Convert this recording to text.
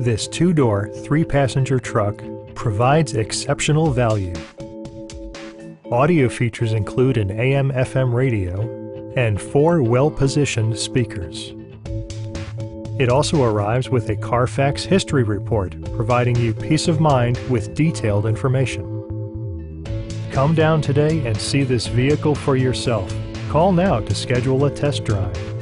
This two-door, three-passenger truck provides exceptional value. Audio features include an AM/FM radio and 4 well-positioned speakers. It also arrives with a Carfax history report, providing you peace of mind with detailed information. Come down today and see this vehicle for yourself. Call now to schedule a test drive.